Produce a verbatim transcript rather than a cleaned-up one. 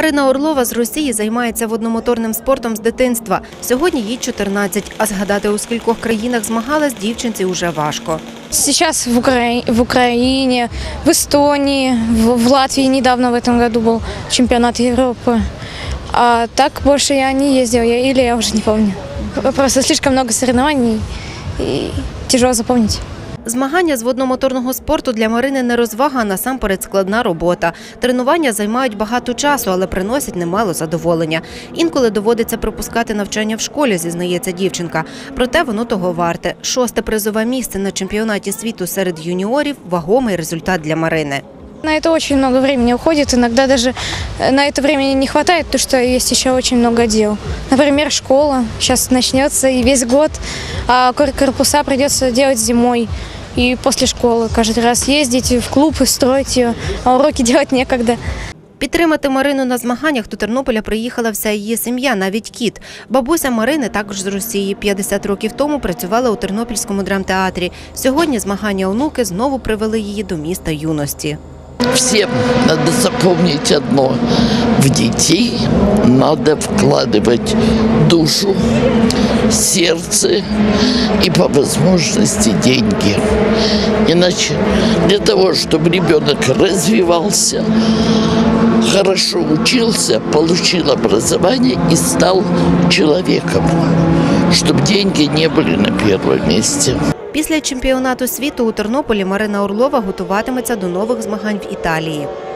Марина Орлова з Росії займається водномоторним спортом з дитинства. Сьогодні їй чотирнадцять, а згадати, у скількох країнах змагалась дівчинці уже важко. Сейчас в, Укра... в Украине, в Эстонии, в... в Латвии недавно в этом году был чемпионат Европы. А так больше я не ездила, я... или я уже не помню. Просто слишком много соревнований и тяжело запомнить. Змагання з водномоторного спорту для Марини не розвага, а насамперед складна робота. Тренування займають багато часу, але приносять немало задоволення. Інколи доводиться пропускати навчання в школі, зізнається дівчинка. Проте воно того варте. Шосте призове місце на чемпіонаті світу серед юніорів – вагомий результат для Марини. На это очень много времени уходит, иногда даже на это времени не хватает, потому что есть еще очень много дел. Например, школа сейчас начнется и весь год, а корпуса придется делать зимой и после школы. Каждый раз ездить в клуб и строить ее, а уроки делать некогда. Підтримати Марину на змаганнях до Тернополя приїхала вся її сім'я, навіть кіт. Бабуся Марини також з Росії. п'ятдесят років тому працювала у Тернопільському драмтеатрі. Сьогодні змагання онуки знову привели її до міста юності. Всем надо запомнить одно: в детей надо вкладывать душу, сердце и по возможности деньги. Иначе для того, чтобы ребенок развивался, хорошо учился, получил образование и стал человеком, чтобы деньги не были на первом месте. Після чемпіонату світу у Тернополі Марина Орлова готуватиметься до нових змагань в Італії.